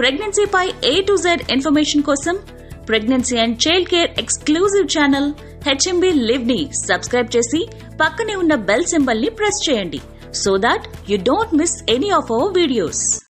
ప్రెగ్నెన్సీపై A to Z information కోసం pregnancy and child care exclusive channel HMB Live ని subscribe చేసి పక్కనే ఉన్న బెల్ సింబల్ ని ప్రెస్ చేయండి so that you don't miss any of our videos.